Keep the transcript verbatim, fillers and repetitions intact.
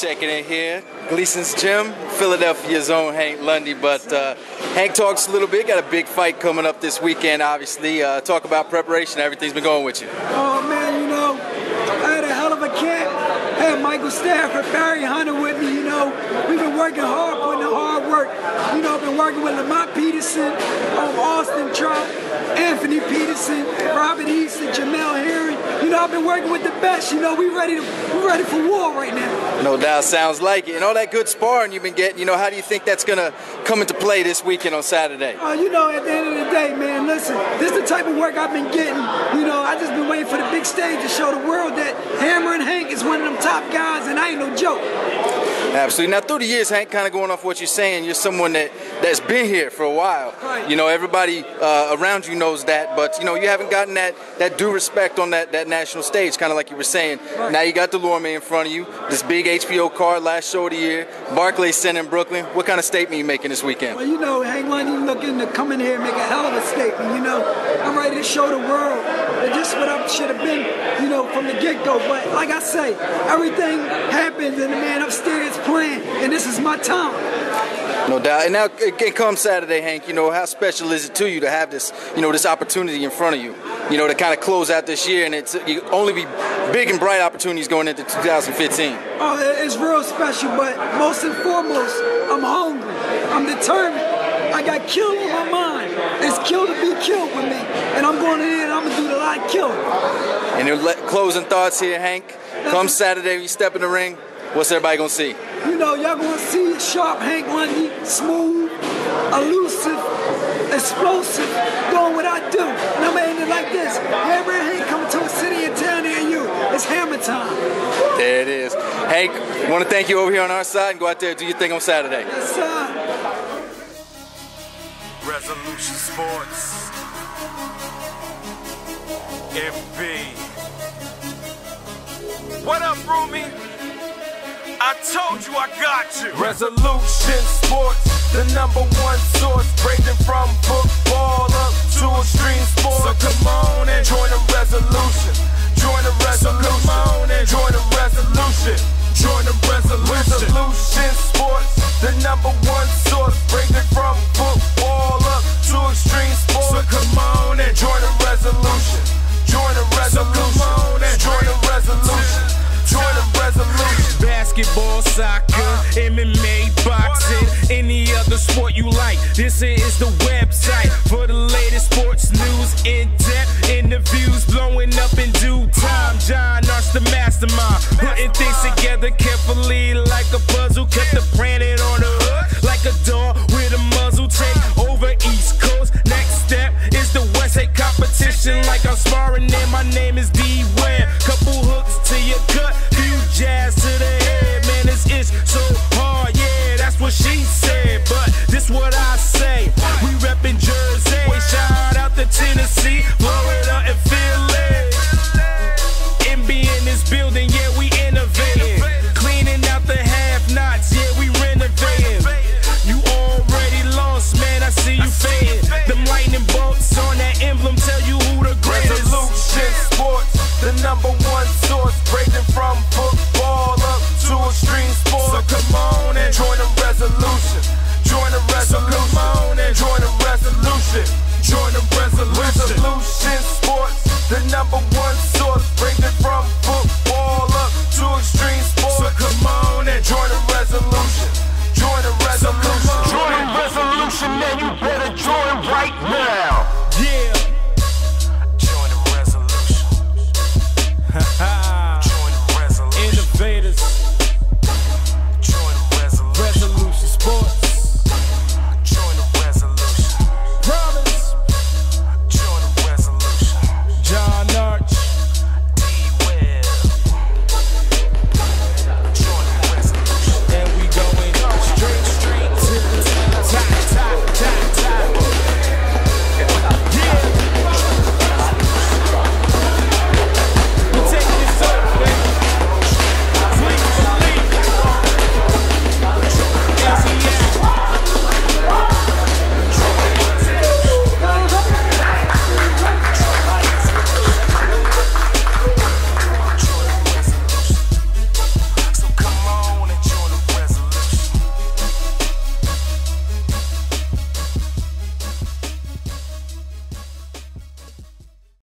checking in here. Gleason's gym, Philadelphia's own Hank Lundy. But uh, Hank talks a little bit. Got a big fight coming up this weekend, obviously. Uh, talk about preparation. Everything's been going with you. Oh, man, you know, I had a hell of a camp. I had Michael Stafford, Barry Hunter with me, you know. We've been working hard, putting in hard work. You know, I've been working with Lamont Peterson, um, Austin Trout, Anthony Peterson, Robert Easton, Jamel Herring. You know, I've been working with the best. You know, we ready to, we ready for war right now. No doubt, sounds like it. And all that good sparring you've been getting, you know, how do you think that's going to come into play this weekend on Saturday? Uh, you know, at the end of the day, man, listen, this is the type of work I've been getting. You know, I just been waiting for the big stage to show the world that Hammer and Hank is one of them top guys, and I ain't no joke. Absolutely. Now, through the years, Hank, kind of going off what you're saying, you're someone that, that's been here for a while. Right. You know, everybody uh, around you knows that, but, you know, you haven't gotten that, that due respect on that, that national stage, kind of like you were saying. Right. Now you got Dulorme in front of you, this big H B O card, last show of the year, Barclays Center in Brooklyn. What kind of statement are you making this weekend? Well, you know, Hank Lundy looking to come in here and make a hell of a statement, you know. I'm ready to show the world that just what I should have been, you know, from the get-go. But like I say, everything happens and the man upstairs playing, and this is my time. No doubt. And now it comes Saturday, Hank, you know, how special is it to you to have this, you know, this opportunity in front of you, you know, to kind of close out this year, and it's you only be big and bright opportunities going into two thousand fifteen. Oh, it's real special, but most and foremost, I'm hungry. I'm determined. I got killed on my mind. It's kill to be killed with me. And I'm going in there and I'm going to do a lot of killing. And your closing thoughts here, Hank. Come Saturday, when you step in the ring, what's everybody going to see? You know, y'all going to see sharp Hank Lundy, smooth, elusive, explosive, doing what I do. And I'm going to end it like this. Hammer and Hank coming to a city and town near you. It's hammer time. There it is. Hank, I want to thank you over here on our side and go out there and do your thing on Saturday. Yes, sir. Resolution Sports, M B. What up, Rumi? I told you I got you. Resolution Sports, the number one source, breaking from football up to extreme sports. So come on and join the resolution. Join the resolution. So come on and join the resolution. Join the resolution. Resolution Sports, the number one source, breaking from football up to extreme sports. So come on and join the resolution. Join the resolution. So come on and join the resolution. Join the resolution. Basketball, soccer, M M A, boxing, any other sport you like. This is the website for the latest sports news, in-depth interviews, blowing up in due time. John Arch, the mastermind, putting things together carefully like a